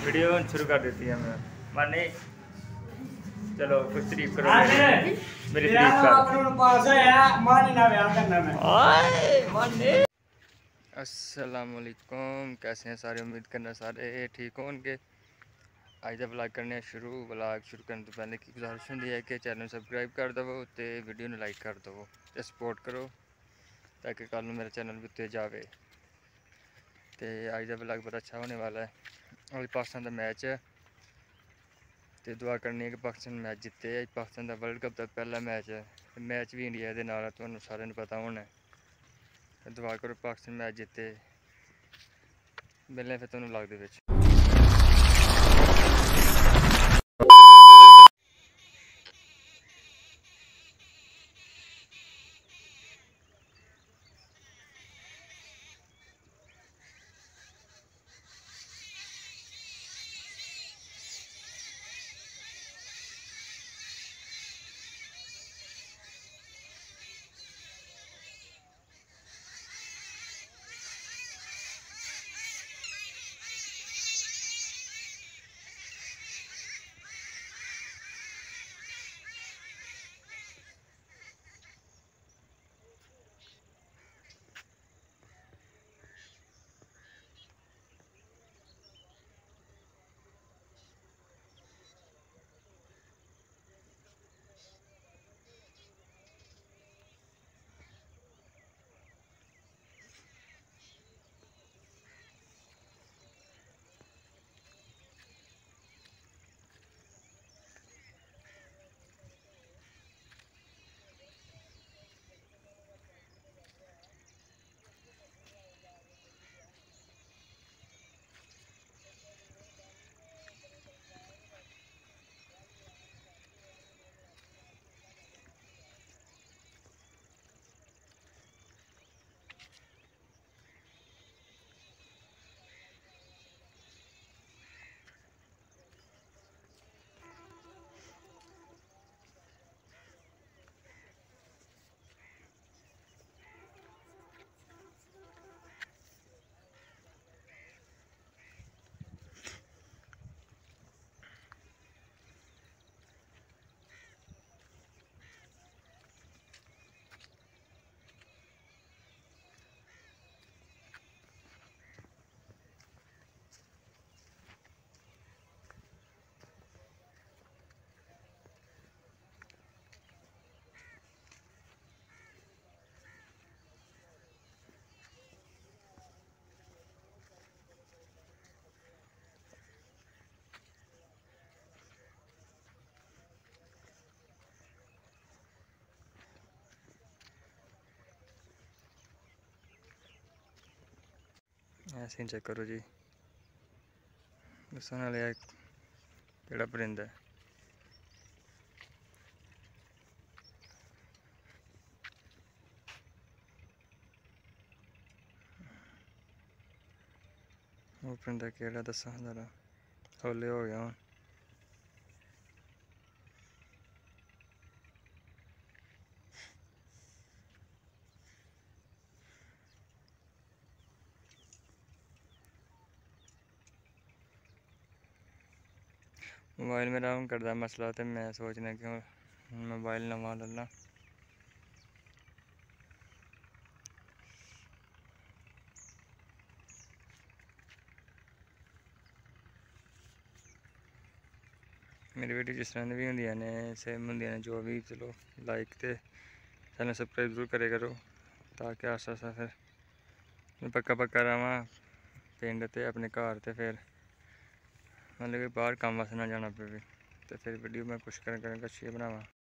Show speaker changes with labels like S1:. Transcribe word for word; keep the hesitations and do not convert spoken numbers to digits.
S1: Video शुरू कर देती है मैं माने। चलो कुछ तारीफ करो
S2: हाँ,
S1: मेरी, मेरी
S2: तेरा
S1: तारीफ
S2: नाम
S1: कर।
S2: अपने पास है, माने ना ब्याह करना मैं।
S1: आए माने। अस्सलाम वालेकुम, कैसे हैं सारे? उम्मीद करना सारे ठीक होंगे। आज जब व्लॉग करने शुरू व्लॉग शुरू करने तो पहले की गुजारिश होंदी है कि चैनल सबसक्राइब कर दवो ते वीडियो ने लाइक कर दवो ते सपोर्ट करो ताकि कल मेरा चैनल भी उत्ते जावे। तो आज का व्लॉग बड़ा अच्छा होने वाला है। आज पाकिस्तान का मैच है तो दुआ करनी है कि पाकिस्तान मैच जीते। आज पाकिस्तान का वर्ल्ड कप का पहला मैच है, मैच भी इंडिया के नाल तुहानू सारे नू पता होना है। दुआ करो पाकिस्तान मैच जीते। मिलने फिर तुहानू व्लॉग दे विच। ऐसे ही चेक करो जी, दसन वाले केड़ा परिंदा है। वो परिंदा केड़ा दसा जरा, हौले हो गया हूँ। मोबाइल मेरा हूँ करदा मसला तो मैं सोचना कि मोबाइल नवा ले ला। मेरी वीडियो जिस तरह भी होंदियां ने सेम होंदियां ने जो भी, चलो लाइक तो चैनल सबसक्राइब जरूर करे करो ताकि आस्ता आस्ता फिर पक्का पक्का रवां पिंड ते अपने घर ते फिर मतलब कि बाहर कम्म वास्ते ना जाना पे तो फिर वीडियो मैं कुछ कर कर अच्छी बनावा।